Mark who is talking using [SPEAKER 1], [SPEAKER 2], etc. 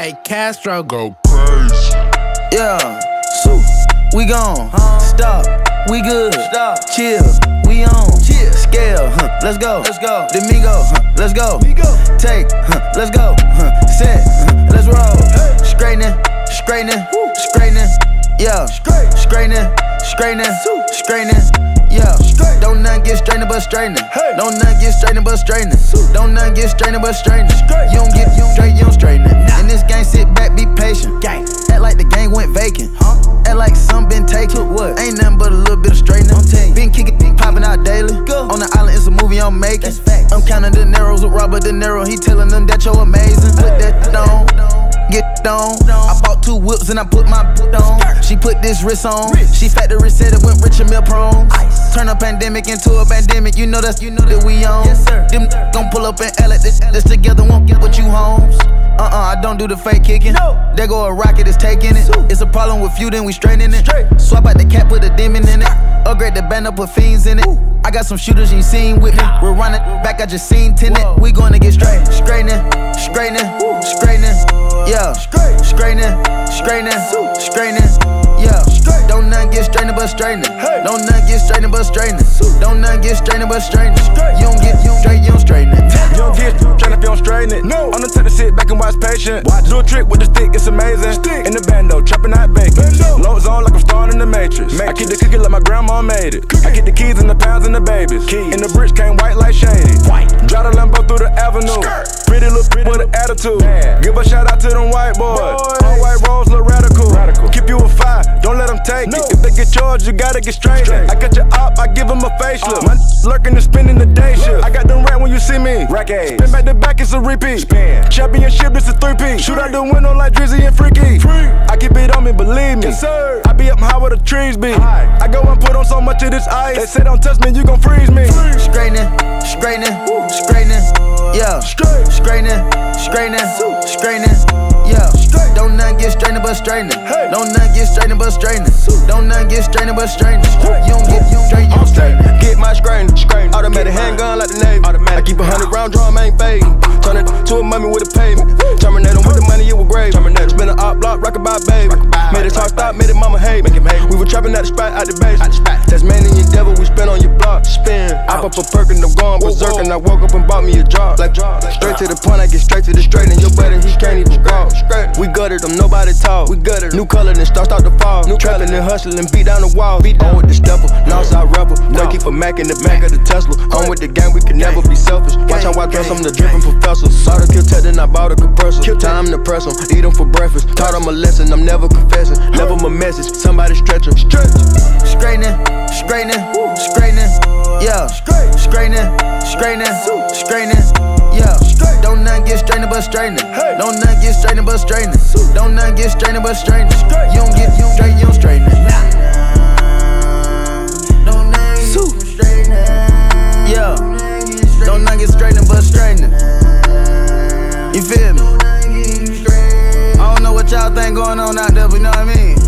[SPEAKER 1] like Castro, go crazy.
[SPEAKER 2] Yeah, so we gone. Stop, we good. Stop, chill, we on. Chill, scale, let's go. Let's go. Domingo, let's go. Take, let's go. Set, let's roll. Straightening, straightening, straightening. Yeah, straightening, straightening, straightening. Yeah, don't nothing get straightening but straightening. Don't nothing get straightening but straightening. Don't nothing get straightening but straightening. You don't get straight, you don't straighten it. In this game, sit back, be patient. Act like the game went vacant. Act like some been taken. What? Ain't nothing but a little bit of straightening. Been kicking, popping out daily. On the island, it's a movie I'm making. I'm counting the Neros with Robert De Niro. He telling them that you're amazing. Put that on. Get on. I bought 2 whips and I put my boot on. She put this wrist on. She factory said it went rich and meal prone. Turn a pandemic into a pandemic. You know that we on. Them gon' pull up and L at this together. Won't get what you homes. I don't do the fake kicking. There go a rocket, it's taking it. It's a problem with you, then we straightening it. Swap out the cap, put a demon in it. Upgrade the band up, put fiends in it. I got some shooters you seen with me. We're running back, I just seen tenant. We gonna get straight. Straightening, straightening, straightening. Yeah, straightening, straightening, straightening. Yeah, don't nothing get straightening but straightening. Don't nothing get straightening but straightening. Don't nothing get straightening but straightening. You don't get straight, you don't straighten it.
[SPEAKER 3] You don't get straightening if you don't straighten it. No, I'm the type to sit back and watch patient. Do a trick with the stick, it's amazing. In the bando, chopping out bacon. Loads on like I'm starring in the Matrix. I keep the cookie like my grandma made it. I get the keys and the pounds and the babies. In the bricks came white like shady. Drive the Lambo through the avenue. Pretty little with an attitude. Give a shout out to them white boys. All white rolls look radical. Keep you a 5, don't let them take it. If they get charged, you gotta get straight. I got your op, I give them a facelift. My lurking and spending the day shift. I got them right when you see me. Spin back to back, it's a repeat. Championship, this a 3-peat. Shoot out the window like Drizzy and Freaky. I keep it on me, believe me. I be up high where the trees be. I go and put on so much of this ice. They say don't touch me, you gon' freeze me.
[SPEAKER 2] Straightening, straightening, straightening. Yeah, straightening, straightening, straightening. Yeah, don't nothing get straightening but straightening. Don't nothing get straightening but straightening. Don't nothing get straightening but straightening. You don't get straight, you don't straighten.
[SPEAKER 3] Get my straightening. Automatic handgun like the Navy. I keep 100 round drum, ain't fading. Turn it to a mummy with a pavement. Terminate 'em with the money, it was grave. Spin an op block, rock about baby. Made it talk stop, made it mama hate me. We were trapping at the spot, out the base. Tasmanian devil, we spin on your block. Spin. I pop a perk and I'm going berserk. And I woke up and bought me a job. Straight to the point, I get straight to the straight. And your buddy, he can't even walk. We gutted them, nobody talk. We gutted them. New color, then start to fall. Trapping and hustling, beat down the wall. On with the stepper, Northside rebel. Boy, keep a Mac in the back of the Tesla. On with the gang, we can never be selfish. Watch how I dress, I'm the dripping professor. Saw the kill tech, then I bought a compressor. Time to press 'em, eat 'em for breakfast. Taught 'em a lesson, I'm never confessing. Never my message, somebody stretch 'em.
[SPEAKER 2] Straightening, straightening, straightening. Yeah, straightening, straightening, straightening. Yeah, don't nothing get straightening but straightening. Don't nothing get straightening but straightening. Don't nothing get straightening but straightening. You don't get straight, you don't straighten it. Yeah, don't nothing get straightening but straightening. You feel me? I don't know what y'all think going on out there, but you know what I mean?